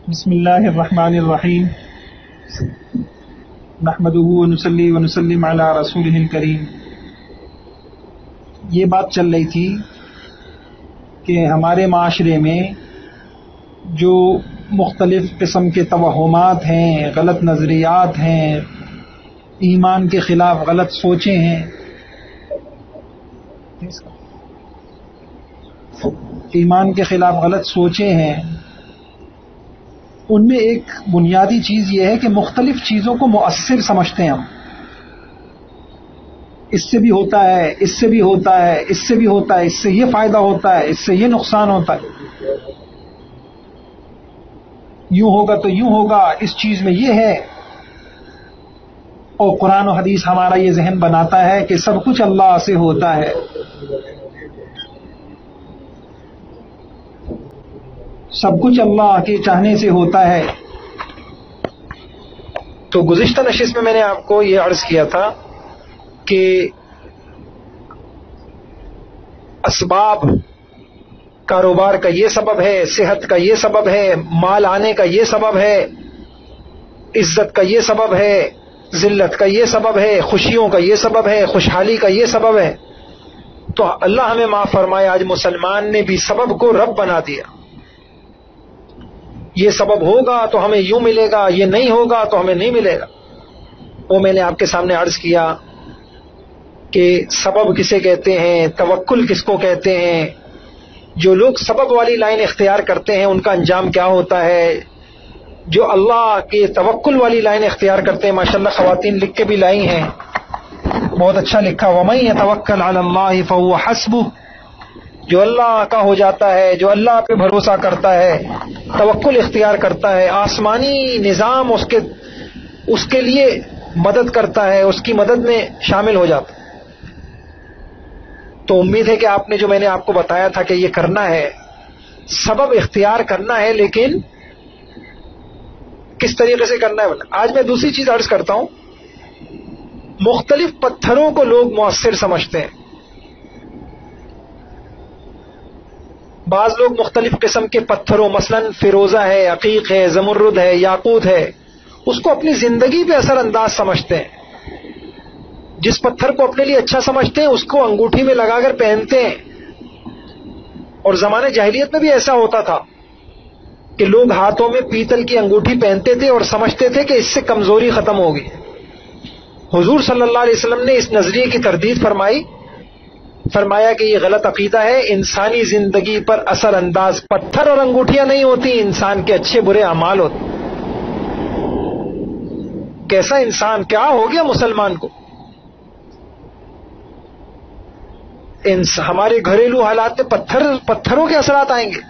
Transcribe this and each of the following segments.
بسم اللہ الرحمن الرحیم نحمدہ ونصلی ونسلم علی رسولہ الکریم۔ یہ بات چل رہی تھی کہ ہمارے معاشرے میں جو مختلف قسم کے توہمات ہیں، غلط نظریات ہیں، ایمان کے خلاف غلط سوچیں ہیں، ایمان کے خلاف غلط سوچیں ہیں، ان میں ایک بنیادی چیز یہ ہے کہ مختلف چیزوں کو مؤثر سمجھتے ہیں ہم۔ اس سے بھی ہوتا ہے، اس سے بھی ہوتا ہے، اس سے بھی ہوتا ہے، اس سے یہ فائدہ ہوتا ہے، اس سے یہ نقصان ہوتا ہے، یوں ہوگا تو یوں ہوگا، اس چیز میں یہ ہے۔ اور قرآن و حدیث ہمارا یہ ذہن بناتا ہے کہ سب کچھ اللہ سے ہوتا ہے، سب کچھ اللہ کے چاہنے سے ہوتا ہے۔ تو گزشتہ نشست میں میں نے آپ کو یہ عرض کیا تھا کہ اسباب، کاروبار کا یہ سبب ہے، صحت کا یہ سبب ہے، مال آنے کا یہ سبب ہے، عزت کا یہ سبب ہے، ذلت کا یہ سبب ہے، خوشیوں کا یہ سبب ہے، خوشحالی کا یہ سبب ہے۔ تو اللہ ہمیں معاف فرمائے، آج مسلمان نے بھی سبب کو رب بنا دیا۔ یہ سبب ہوگا تو ہمیں یوں ملے گا، یہ نہیں ہوگا تو ہمیں نہیں ملے گا۔ وہ میں نے آپ کے سامنے عرض کیا کہ سبب کسے کہتے ہیں، توکل کس کو کہتے ہیں، جو لوگ سبب والی لائن اختیار کرتے ہیں ان کا انجام کیا ہوتا ہے، جو اللہ کے توکل والی لائن اختیار کرتے ہیں، ماشاءاللہ خواتین لکھ کے بھی لائی ہیں، بہت اچھا لکھا، وَمَن يَتَوَكَّلْ عَلَى اللَّهِ فَهُوَ حَسْبُهُ، جو اللہ کا ہو جاتا ہے، جو اللہ پہ بھروسہ کرتا ہے، توکل اختیار کرتا ہے، آسمانی نظام اس کے لیے مدد کرتا ہے، اس کی مدد میں شامل ہو جاتا ہے۔ تو امید ہے کہ آپ نے جو میں نے آپ کو بتایا تھا کہ یہ کرنا ہے، سبب اختیار کرنا ہے، لیکن کس طریقے سے کرنا ہے۔ آج میں دوسری چیز عرض کرتا ہوں، مختلف پتھروں کو لوگ مؤثر سمجھتے ہیں۔ بعض لوگ مختلف قسم کے پتھروں، مثلا فیروزہ ہے، عقیق ہے، زمرد ہے، یاقوت ہے، اس کو اپنی زندگی پہ اثر انداز سمجھتے ہیں۔ جس پتھر کو اپنے لیے اچھا سمجھتے ہیں اس کو انگوٹھی میں لگا کر پہنتے ہیں۔ اور زمانے جاہلیت میں بھی ایسا ہوتا تھا کہ لوگ ہاتھوں میں پیتل کی انگوٹھی پہنتے تھے اور سمجھتے تھے کہ اس سے کمزوری ختم ہوگی۔ حضور صلی اللہ علیہ وسلم نے اس نظریے کی تردید فرمایا کہ یہ غلط عقیدہ ہے، انسانی زندگی پر اثر انداز پتھر اور انگوٹھیاں نہیں ہوتی، انسان کے اچھے برے اعمال ہوتے۔ کیسا انسان، کیا ہو گیا مسلمان کو؟ ہمارے گھریلو حالات میں پتھروں کے اثرات آئیں گے،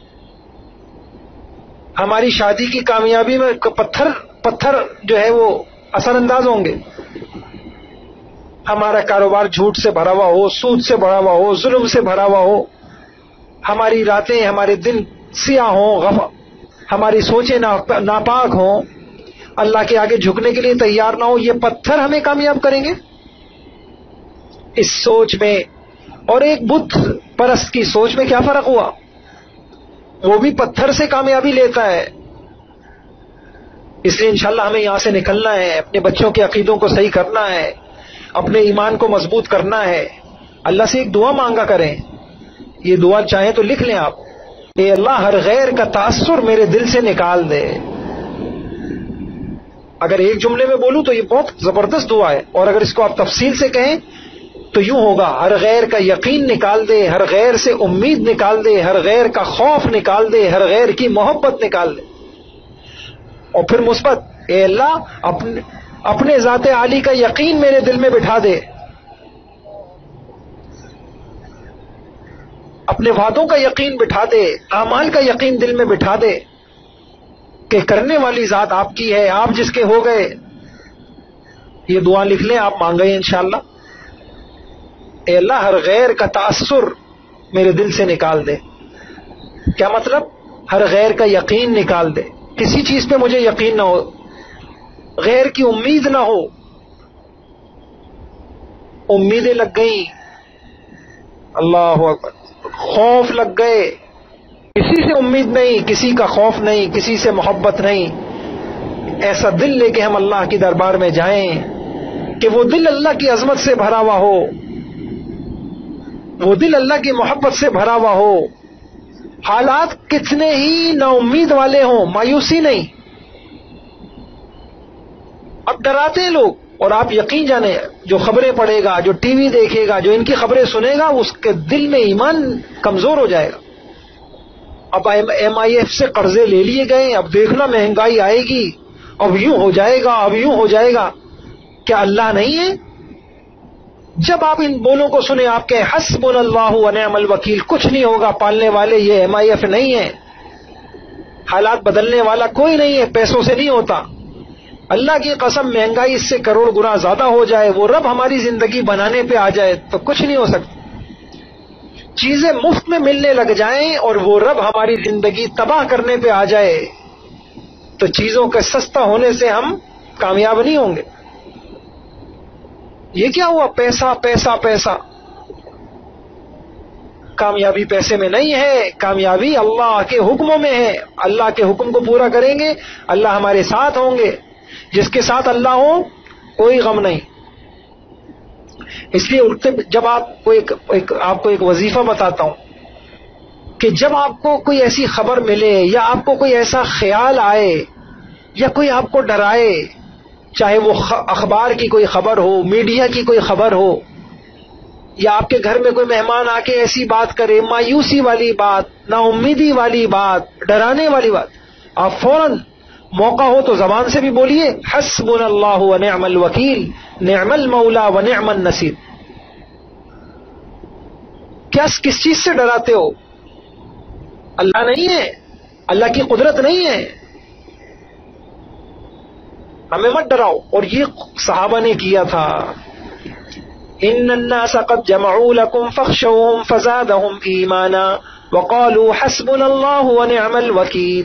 ہماری شادی کی کامیابی میں پتھر جو ہے وہ اثر انداز ہوں گے، ہمارا کاروبار جھوٹ سے بھرا ہوا ہو، سود سے بھرا ہوا ہو، ظلم سے بھرا ہوا ہو، ہماری راتیں، ہمارے دن سیاہ ہوں، ہماری سوچیں ناپاک ہوں، اللہ کے آگے جھکنے کے لیے تیار نہ ہو، یہ پتھر ہمیں کامیاب کریں گے؟ اس سوچ میں اور ایک بت پرست کی سوچ میں کیا فرق ہوا؟ وہ بھی پتھر سے کامیابی لیتا ہے۔ اس لیے انشاءاللہ ہمیں یہاں سے نکلنا ہے، اپنے بچوں کے عقیدوں کو صحیح کرنا ہے، اپنے ایمان کو مضبوط کرنا ہے۔ اللہ سے ایک دعا مانگا کریں، یہ دعا چاہیں تو لکھ لیں آپ، اے اللہ ہر غیر کا تاثر میرے دل سے نکال دے۔ اگر ایک جملے میں بولوں تو یہ بہت زبردست دعا ہے، اور اگر اس کو آپ تفصیل سے کہیں تو یوں ہوگا، ہر غیر کا یقین نکال دے، ہر غیر سے امید نکال دے، ہر غیر کا خوف نکال دے، ہر غیر کی محبت نکال دے۔ اور پھر مثبت، اے اللہ اپنے ذات عالی کا یقین میرے دل میں بٹھا دے، اپنے وعدوں کا یقین بٹھا دے، اعمال کا یقین دل میں بٹھا دے کہ کرنے والی ذات آپ کی ہے، آپ جس کے ہو گئے۔ یہ دعا لکھ لیں، آپ مانگیں انشاءاللہ، اے اللہ ہر غیر کا تاثر میرے دل سے نکال دے۔ کیا مطلب؟ ہر غیر کا یقین نکال دے، کسی چیز پہ مجھے یقین نہ ہو، غیر کی امید نہ ہو، امیدیں لگ گئیں، اللہ اکبر، خوف لگ گئے، کسی سے امید نہیں، کسی کا خوف نہیں، کسی سے محبت نہیں. ایسا دل لے کے ہم اللہ کے دربار میں جائیں کہ وہ دل اللہ کی عظمت سے بھرا ہوا ہو، وہ دل اللہ کی محبت سے بھرا ہوا ہو. حالات کتنے ہی نا امید والے ہوں، مایوسی نہیں. اب ڈراتے ہیں لوگ، اور آپ یقین جانیں جو خبریں پڑھے گا، جو ٹی وی دیکھے گا، جو ان کی خبریں سنے گا، اس کے دل میں ایمان کمزور ہو جائے گا. اب ایم آئی ایف سے قرضے لے لیے گئے، اب دیکھنا مہنگائی آئے گی، اب یوں ہو جائے گا، اب یوں ہو جائے گا. کیا اللہ نہیں ہے؟ جب آپ ان بولوں کو سنیں آپ کہیں حسبنا اللہ ونعم الوکیل، کچھ نہیں ہوگا، پالنے والے یہ ایم آئی ایف نہیں ہے، حالات بدلنے والا کوئی نہیں ہے، پیسوں سے نہیں ہوتا. اللہ کی قسم مہنگائی اس سے کروڑ گنا زیادہ ہو جائے، وہ رب ہماری زندگی بنانے پہ آ جائے تو کچھ نہیں ہو سکتا. چیزیں مفت میں ملنے لگ جائیں اور وہ رب ہماری زندگی تباہ کرنے پہ آ جائے تو چیزوں کے سستا ہونے سے ہم کامیاب نہیں ہوں گے. یہ کیا ہوا؟ پیسہ پیسہ پیسہ. کامیابی پیسے میں نہیں ہے، کامیابی اللہ کے حکموں میں ہے. اللہ کے حکم کو پورا کریں گے، اللہ ہمارے ساتھ ہوں گے. جس کے ساتھ اللہ ہو کوئی غم نہیں. اس لیے جب آپ کو ایک وظیفہ بتاتا ہوں کہ جب آپ کو کوئی ایسی خبر ملے یا آپ کو کوئی ایسا خیال آئے یا کوئی آپ کو ڈرائے، چاہے وہ اخبار کی کوئی خبر ہو، میڈیا کی کوئی خبر ہو، یا آپ کے گھر میں کوئی مہمان آ کے ایسی بات کرے، مایوسی والی بات، نا امیدی والی بات، ڈرانے والی بات، آپ فوراً موقع ہو تو زبان سے بھی بولیے حسبنا اللہ ونعم الوکیل نعم المولا ونعم النصیر. کس چیز سے ڈراتے ہو؟ اللہ نہیں ہے، اللہ کی قدرت نہیں ہے، ہمیں مت ڈراؤ. اور یہ صحابہ نے کیا تھا. ان الناس قد جمعوا لكم فاخشوهم فزادهم ایمانا وقالوا حسبنا اللہ ونعم الوکیل.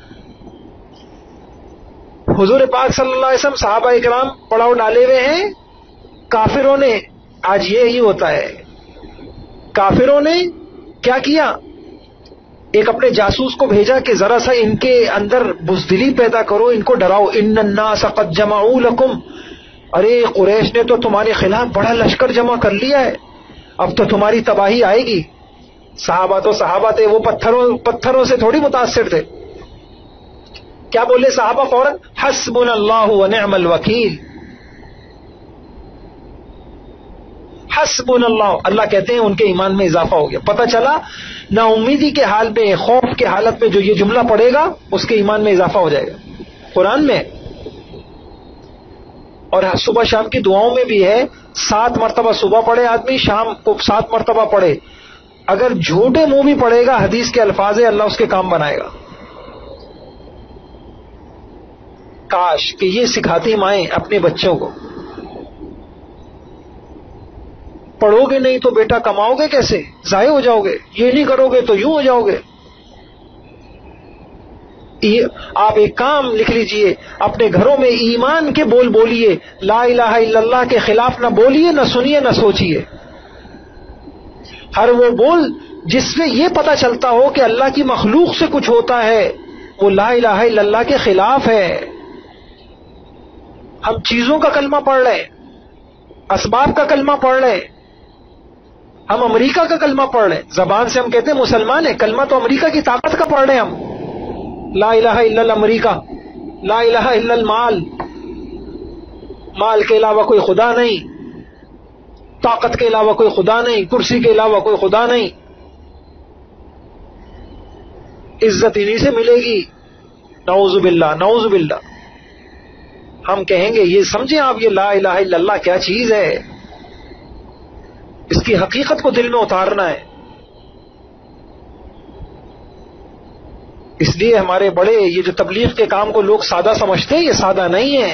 حضور پاک صلی اللہ علیہ وسلم صحابہ اکرام پڑاؤ ڈالے ہوئے ہیں. کافروں نے، آج یہی ہوتا ہے، کافروں نے کیا کیا؟ ایک اپنے جاسوس کو بھیجا کہ ذرا سا ان کے اندر بزدلی پیدا کرو، ان کو ڈراؤ. ان الناس قد جمعوا لكم، ارے قریش نے تو تمہارے خلاف بڑا لشکر جمع کر لیا ہے، اب تو تمہاری تباہی آئے گی. صحابہ تو صحابہ تھے، وہ پتھروں سے تھوڑی متاثر تھے. کیا بولے صحابہ فوراً؟ حسبنا اللہ ونعم الوکیل. حسبنا اللہ. اللہ کہتے ہیں ان کے ایمان میں اضافہ ہو گیا. پتہ چلا نا امیدی کے حال میں، خوف کے حالت میں جو یہ جملہ پڑے گا اس کے ایمان میں اضافہ ہو جائے گا. قرآن میں اور صبح شام کی دعاؤں میں بھی ہے. 7 مرتبہ صبح پڑھے آدمی، شام کو 7 مرتبہ پڑھے. اگر جھوٹے منہ بھی پڑھے گا، حدیث کے الفاظ ہے، اللہ اس کے کام بنائے گا. کاش کہ یہ سکھاتی مائیں اپنے بچوں کو. پڑھو گے نہیں تو بیٹا کماؤ گے کیسے؟ ضائع ہو جاؤ گے. یہ نہیں کرو گے تو یوں ہو جاؤ گے. آپ ایک کام لکھ لیجئے، اپنے گھروں میں ایمان کے بول بولیے، لا الہ الا اللہ کے خلاف نہ بولیے، نہ سنیے، نہ سوچیے. ہر وہ بول جس میں یہ پتہ چلتا ہو کہ اللہ کی مخلوق سے کچھ ہوتا ہے، وہ لا الہ الا اللہ کے خلاف ہے. ہم چیزوں کا کلمہ پڑھ رہے ہیں، اسباب کا کلمہ پڑھ رہے ہیں، ہم امریکہ کا کلمہ پڑھ رہے ہیں. زبان سے ہم کہتے ہیں مسلمان ہیں، کلمہ تو امریکہ کی طاقت کا پڑھ رہے ہیں ہم. لا الہ الا الامریکہ، لا الہ الا المال، مال کے علاوہ کوئی خدا نہیں، طاقت کے علاوہ کوئی خدا نہیں، کرسی کے علاوہ کوئی خدا نہیں. عزت انہی سے ملے گی. نعوذ باللہ، نعوذ باللہ. ہم کہیں گے یہ سمجھیں آپ، یہ لا الہ الا اللہ کیا چیز ہے، اس کی حقیقت کو دل میں اتارنا ہے. اس لیے ہمارے بڑے یہ جو تبلیغ کے کام کو لوگ سادہ سمجھتے ہیں، یہ سادہ نہیں ہے.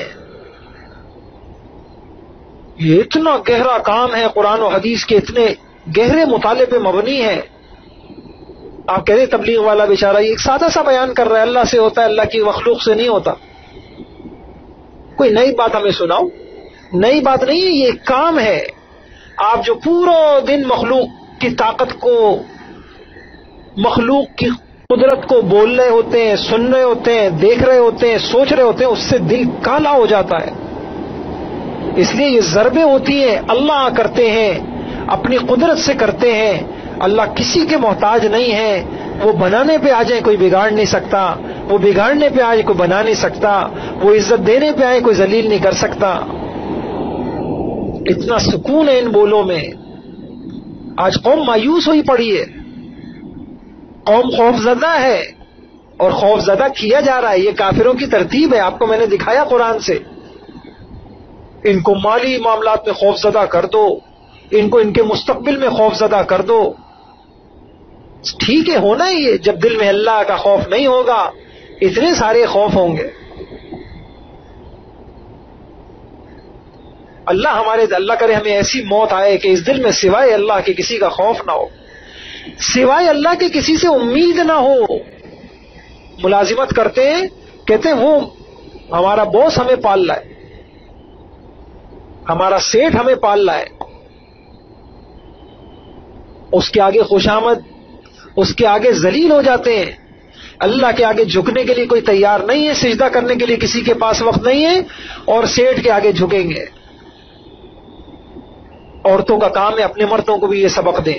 یہ اتنا گہرا کام ہے، قرآن و حدیث کے اتنے گہرے مطالعے پہ مبنی ہے. آپ کہہ رہے تبلیغ والا بیچارہ یہ ایک سادہ سا بیان کر رہا ہے، اللہ سے ہوتا ہے، اللہ کی مخلوق سے نہیں ہوتا. کوئی نئی بات ہمیں سناؤ. نئی بات نہیں ہے، یہ ایک کام ہے. آپ جو پورا دن مخلوق کی طاقت کو، مخلوق کی قدرت کو بول رہے ہوتے ہیں، سن رہے ہوتے ہیں، دیکھ رہے ہوتے ہیں، سوچ رہے ہوتے ہیں، اس سے دل کالا ہو جاتا ہے. اس لیے یہ ضربیں ہوتی ہیں، اللہ کرتے ہیں، اپنی قدرت سے کرتے ہیں. اللہ کسی کے محتاج نہیں ہے. وہ بنانے پہ آ جائے کوئی بگاڑ نہیں سکتا، وہ بگاڑنے پہ آئے کوئی بنا نہیں سکتا، وہ عزت دینے پہ آئے کوئی ذلیل نہیں کر سکتا. اتنا سکون ہے ان بولوں میں. آج قوم مایوس ہوئی پڑی ہے، قوم خوف زدہ ہے، اور خوف زدہ کیا جا رہا ہے. یہ کافروں کی ترتیب ہے، آپ کو میں نے دکھایا قرآن سے. ان کو مالی معاملات میں خوف زدہ کر دو، ان کو ان کے مستقبل میں خوف زدہ کر دو. ٹھیک ہے، ہونا ہی ہے. جب دل میں اللہ کا خوف نہیں ہوگا اتنے سارے خوف ہوں گے. اللہ کرے ہمیں ایسی موت آئے کہ اس دل میں سوائے اللہ کے کسی کا خوف نہ ہو، سوائے اللہ کے کسی سے امید نہ ہو. ملازمت کرتے ہیں، کہتے ہیں وہ ہمارا باس ہمیں پال رہا ہے، ہمارا سیٹ ہمیں پال رہا ہے. اس کے آگے خوشامد، اس کے آگے ذلیل ہو جاتے ہیں. اللہ کے آگے جھکنے کے لیے کوئی تیار نہیں ہے، سجدہ کرنے کے لیے کسی کے پاس وقت نہیں ہے، اور سیٹ کے آگے جھکیں گے. عورتوں کا کام ہے اپنے مردوں کو بھی یہ سبق دیں.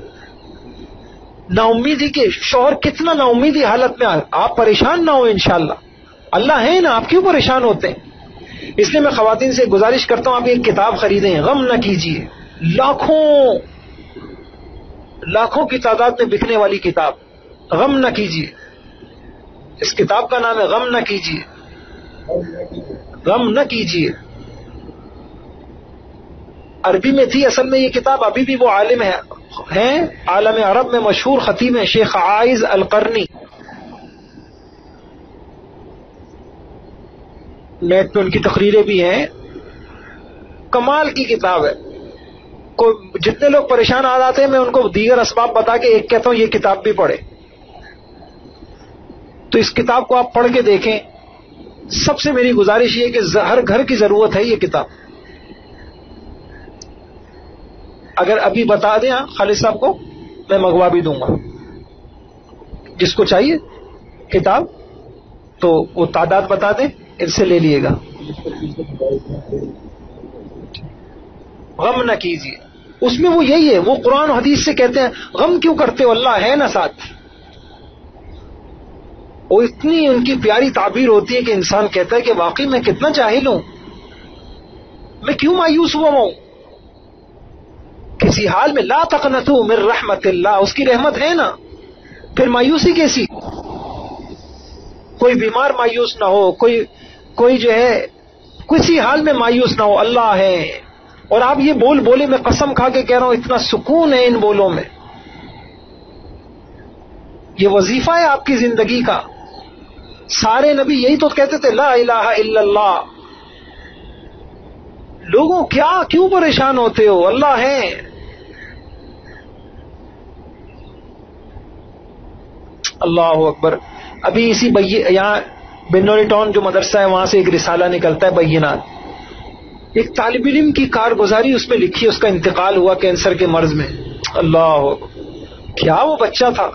نا امیدی کے شوہر کتنا نا امیدی حالت میں آپ پریشان نہ ہو. انشاءاللہ اللہ ہے نا، آپ کیوں پریشان ہوتے ہیں؟ اس لیے میں خواتین سے گزارش کرتا ہوں آپ ایک کتاب خریدیں، غم نہ کیجیے. لاکھوں کی تعداد میں بکنے والی کتاب، غم نہ کیجیے. اس کتاب کا نام ہے غم نہ کیجیے. غم نہ کیجیے. عربی میں تھی اصل میں یہ کتاب. ابھی بھی وہ عالم ہیں عالم عرب میں مشہور خطیب ہیں شیخ عائز القرنی. نیٹ پہ ان کی تقریریں بھی ہیں. کمال کی کتاب ہے. جتنے لوگ پریشان آ جاتے ہیں میں ان کو دیگر اسباب بتا کے ایک کہتا ہوں یہ کتاب بھی پڑھے. تو اس کتاب کو آپ پڑھ کے دیکھیں. سب سے میری گزارش یہ کہ ہر گھر کی ضرورت ہے یہ کتاب. اگر ابھی بتا دیں خالد صاحب کو میں منگوا بھی دوں گا. جس کو چاہیے کتاب تو وہ تعداد بتا دیں، ان سے لے لیے گا. غم نہ کیجیے. اس میں وہ یہی ہے، وہ قرآن و حدیث سے کہتے ہیں غم کیوں کرتے ہو، اللہ ہے نا ساتھ. وہ اتنی ان کی پیاری تعبیر ہوتی ہے کہ انسان کہتا ہے کہ واقعی میں کتنا جاہل ہوں، میں کیوں مایوس ہوا ہوں. کسی حال میں لا تقنطوا من رحمت اللہ، اس کی رحمت ہے نا، پھر مایوسی کیسی؟ کوئی بیمار مایوس نہ ہو، کوئی جو ہے کسی حال میں مایوس نہ ہو، اللہ ہے. اور آپ یہ بولے میں قسم کھا کے کہہ رہا ہوں اتنا سکون ہے ان بولوں میں. یہ وظیفہ ہے آپ کی زندگی کا. سارے نبی یہی تو کہتے تھے لا الہ الا اللہ. لوگوں کیوں پریشان ہوتے ہو، اللہ ہے. اللہ اکبر. ابھی اسی یہاں بنوری ٹاؤن جو مدرسہ ہے وہاں سے ایک رسالہ نکلتا ہے بینات. ایک طالب علم کی کارگزاری اس میں لکھی، اس کا انتقال ہوا کینسر کے مرض میں. اللہ کیا وہ بچہ تھا،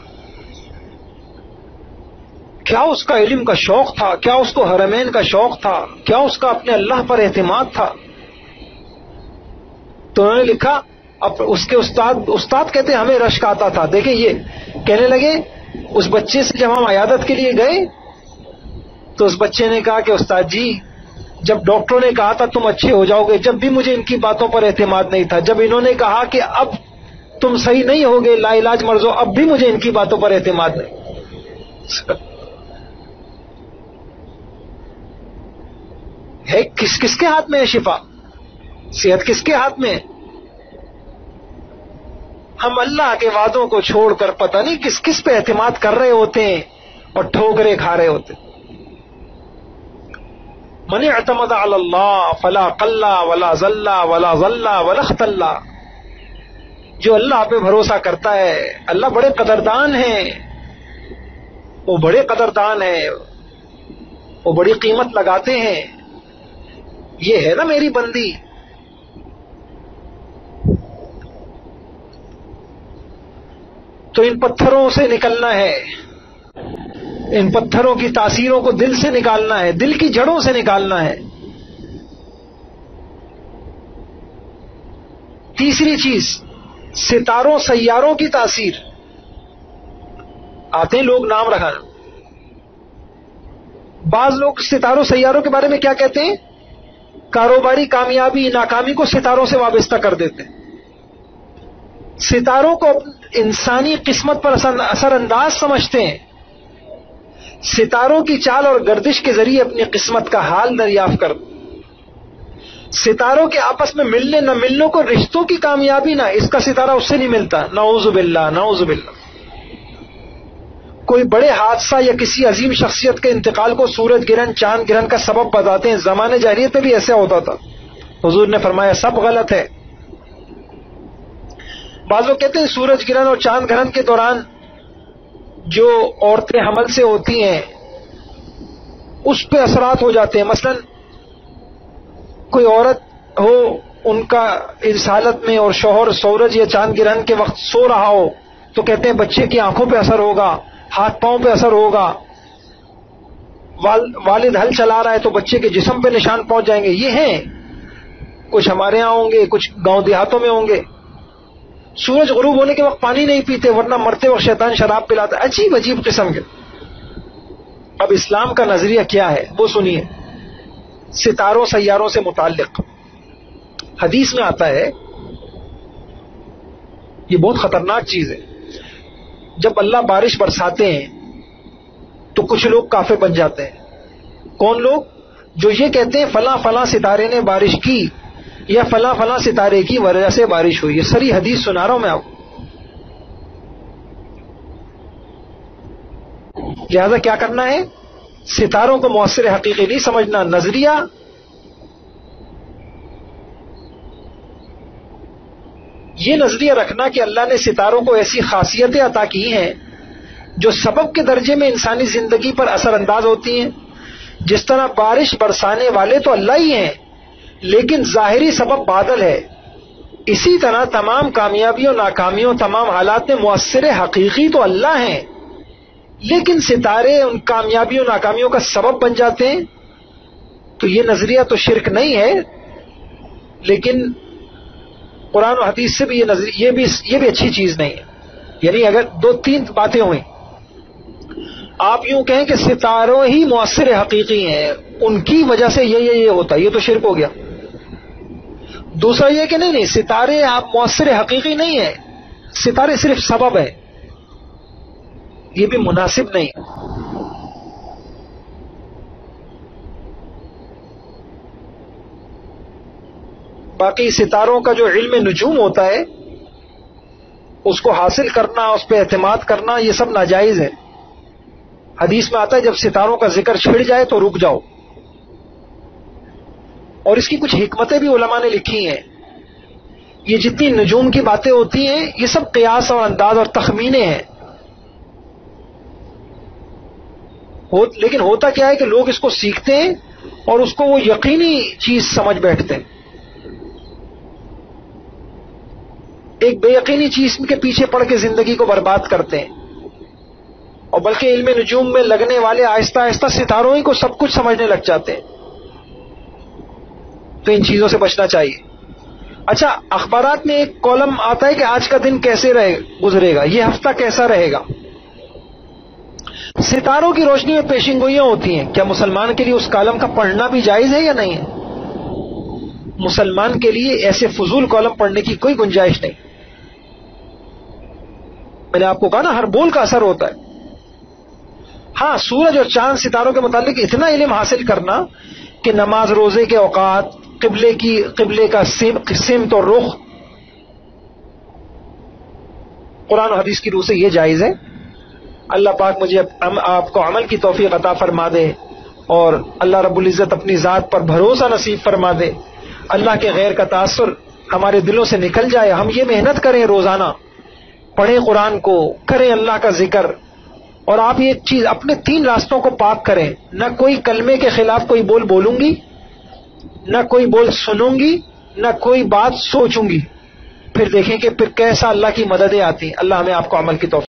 کیا اس کا علم کا شوق تھا، کیا اس کو حرمین کا شوق تھا، کیا اس کا اپنے اللہ پر اعتماد تھا. تو انہوں نے لکھا، اب اس کے استاد کہتے ہمیں رشک آتا تھا. دیکھیں یہ کہنے لگے اس بچے سے جب ہم عیادت کے لیے گئے تو اس بچے نے کہا کہ استاد جی جب ڈاکٹروں نے کہا تھا تم اچھے ہو جاؤ گے، جب بھی مجھے ان کی باتوں پر اعتماد نہیں تھا. جب انہوں نے کہا کہ اب تم صحیح نہیں ہوگے، لا علاج مرض ہو، اب بھی مجھے ان کی باتوں پر اعتماد نہیں. ہے کس کے ہاتھ میں ہے شفا، صحت کس کے ہاتھ میں ہے؟ ہم اللہ کے وعدوں کو چھوڑ کر پتہ نہیں کس پہ اعتماد کر رہے ہوتے ہیں اور ٹھوکریں کھا رہے ہوتے ہیں. من اعتمد علی اللہ فلا قل ولا ذل ولا ظل ولا اختل. جو اللہ پہ بھروسہ کرتا ہے، اللہ بڑے قدردان ہیں، وہ بڑے قدردان ہیں، وہ بڑی قیمت لگاتے ہیں. یہ ہے نا میری بندی. تو ان پتھروں سے نکلنا ہے، ان پتھروں کی تاثیروں کو دل سے نکالنا ہے، دل کی جڑوں سے نکالنا ہے۔ تیسری چیز، ستاروں سیاروں کی تاثیر۔ آتے ہیں لوگ نام رکھانا، بعض لوگ ستاروں سیاروں کے بارے میں کیا کہتے ہیں؟ کاروباری کامیابی ناکامی کو ستاروں سے وابستہ کر دیتے ہیں۔ ستاروں کو انسانی قسمت پر اثر انداز سمجھتے ہیں، ستاروں کی چال اور گردش کے ذریعے اپنی قسمت کا حال دریافت کر، ستاروں کے آپس میں ملنے نہ ملنے کو رشتوں کی کامیابی نہ، اس کا ستارہ اس سے نہیں ملتا، نعوذ باللہ نعوذ باللہ۔ کوئی بڑے حادثہ یا کسی عظیم شخصیت کے انتقال کو سورج گرہن چاند گرہن کا سبب بتاتے ہیں، زمانے جاہلیت میں بھی ایسا ہوتا تھا، حضور نے فرمایا سب غلط ہے۔ بعض لوگ کہتے ہیں سورج گرہن اور چاند گرہن کے دوران جو عورتیں حمل سے ہوتی ہیں اس پہ اثرات ہو جاتے ہیں، مثلا کوئی عورت ہو ان کا اس حالت میں اور شوہر سورج یا چاند گرہن کے وقت سو رہا ہو تو کہتے ہیں بچے کی آنکھوں پہ اثر ہوگا، ہاتھ پاؤں پہ اثر ہوگا، والد ہل چلا رہا ہے تو بچے کے جسم پہ نشان پہنچ جائیں گے۔ یہ ہیں، کچھ ہمارے ہاں ہوں گے، کچھ گاؤں دیہاتوں میں ہوں گے۔ سورج غروب ہونے کے وقت پانی نہیں پیتے ورنہ مرتے وقت شیطان شراب پلاتا ہے، عجیب عجیب قسم کے۔ اب اسلام کا نظریہ کیا ہے وہ سنیے، ستاروں سیاروں سے متعلق حدیث میں آتا ہے، یہ بہت خطرناک چیز ہے۔ جب اللہ بارش برساتے ہیں تو کچھ لوگ کافر بن جاتے ہیں۔ کون لوگ؟ جو یہ کہتے ہیں فلاں فلاں ستارے نے بارش کی یا فلاں فلاں ستارے کی وجہ سے بارش ہوئی۔ یہ ساری حدیث سنا رہا ہوں میں آپ کو۔ لہذا کیا کرنا ہے؟ ستاروں کو مؤثر حقیقی نہیں سمجھنا، نظریہ یہ نظریہ رکھنا کہ اللہ نے ستاروں کو ایسی خاصیتیں عطا کی ہیں جو سبب کے درجے میں انسانی زندگی پر اثر انداز ہوتی ہیں۔ جس طرح بارش برسانے والے تو اللہ ہی ہیں لیکن ظاہری سبب بادل ہے، اسی طرح تمام کامیابیوں ناکامیوں تمام حالات میں مؤثر حقیقی تو اللہ ہیں لیکن ستارے ان کامیابیوں ناکامیوں کا سبب بن جاتے ہیں۔ تو یہ نظریہ تو شرک نہیں ہے، لیکن قرآن و حدیث سے بھی یہ بھی اچھی چیز نہیں ہے۔ یعنی اگر دو تین باتیں ہوئیں، آپ یوں کہیں کہ ستاروں ہی مؤثر حقیقی ہیں، ان کی وجہ سے یہ ہوتا ہے، یہ تو شرک ہو گیا۔ دوسرا یہ کہ نہیں ستارے آپ مؤثر حقیقی نہیں ہیں، ستارے صرف سبب ہے، یہ بھی مناسب نہیں۔ باقی ستاروں کا جو علم نجوم ہوتا ہے اس کو حاصل کرنا، اس پہ اعتماد کرنا، یہ سب ناجائز ہے۔ حدیث میں آتا ہے جب ستاروں کا ذکر چھڑ جائے تو رک جاؤ، اور اس کی کچھ حکمتیں بھی علماء نے لکھی ہیں۔ یہ جتنی نجوم کی باتیں ہوتی ہیں یہ سب قیاس اور انداز اور تخمینے ہیں، لیکن ہوتا کیا ہے کہ لوگ اس کو سیکھتے ہیں اور اس کو وہ یقینی چیز سمجھ بیٹھتے ہیں، ایک بے یقینی چیز کے پیچھے پڑ کے زندگی کو برباد کرتے ہیں، اور بلکہ علم نجوم میں لگنے والے آہستہ آہستہ ستاروں ہی کو سب کچھ سمجھنے لگ جاتے ہیں۔ تو ان چیزوں سے بچنا چاہیے۔ اچھا، اخبارات میں ایک کالم آتا ہے کہ آج کا دن کیسے گزرے گا، یہ ہفتہ کیسا رہے گا۔ ستاروں کی روشنی میں پیشین گوئیاں ہوتی ہیں، کیا مسلمان کے لیے اس کالم کا پڑھنا بھی جائز ہے یا نہیں ہے؟ مسلمان کے لیے ایسے فضول کالم پڑھنے کی کوئی گنجائش نہیں۔ میں نے آپ کو کہا نا ہر بول کا اثر ہوتا ہے۔ ہاں، سورج اور چاند ستاروں کے متعلق اتنا علم حاصل کرنا کہ نماز روزے کے اوقات، قبلے کا سمت اور رخ، قرآن و حدیث کی روح سے یہ جائز ہے۔ اللہ پاک مجھے آپ کو عمل کی توفیق عطا فرما دے، اور اللہ رب العزت اپنی ذات پر بھروسہ نصیب فرما دے، اللہ کے غیر کا تاثر ہمارے دلوں سے نکل جائے۔ ہم یہ محنت کریں، روزانہ پڑھیں قرآن کو، کریں اللہ کا ذکر، اور آپ یہ چیز اپنے 3 راستوں کو پاک کریں، نہ کوئی کلمے کے خلاف کوئی بول بولوں گی، نہ کوئی بول سنوں گی، نہ کوئی بات سوچوں گی، پھر دیکھیں کہ پھر کیسا اللہ کی مددیں آتی ہیں۔ اللہ ہمیں آپ کو عمل کی توفیق